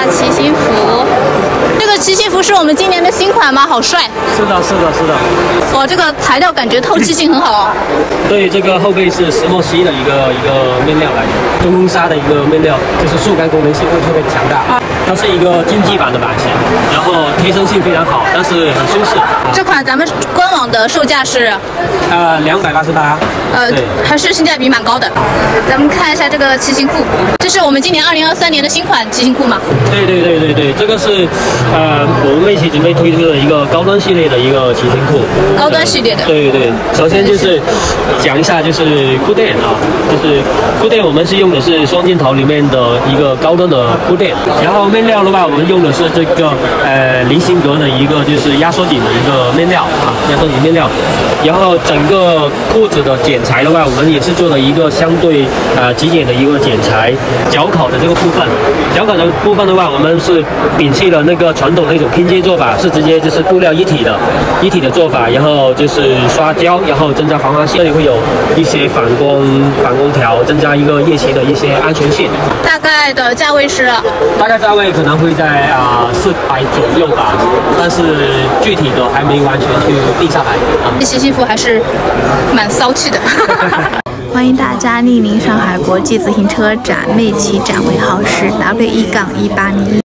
骑行服。这个骑行服是我们今年的新款吗？好帅！ 是的，是的，是的。 哇，这个材料感觉透气性很好哦。 对，这个后背是石墨烯的一个面料来的，中公纱的一个面料，就是速干功能性会特别的强大。它是一个竞技版的版型，然后贴身性非常好，但是很舒适。 这款咱们官网的售价是 288。 还是性价比蛮高的。咱们看一下这个骑行裤，这是我们今年2023年的新款骑行裤嘛？ 对，这个是我们一起准备推出的一个高端系列的一个骑行裤。 高端系列的。 对，首先就是讲一下就是裤垫啊，就是裤垫我们是用的是双箭头里面的一个高端的裤垫，然后面料的话我们用的是这个菱形格的一个就是压缩紧的一个面料啊，压缩紧面料，然后整个裤子的剪裁的话，我们也是做了一个相对极简的一个剪裁，脚口的这个部分，脚口的部分的话，我们是摒弃了那个传统那种拼接做法，是直接就是布料一体的做法，然后就是刷胶，然后增加防滑性，这里会有一些反光条，增加一个夜骑的一些安全性。 大概的价位是？ 大概价位可能会在400左右吧，但是具体的还没完全去定下来啊。 这骑行服还是蛮骚气的。 欢迎大家莅临上海国际自行车展，魅骑展位号是W1-1801。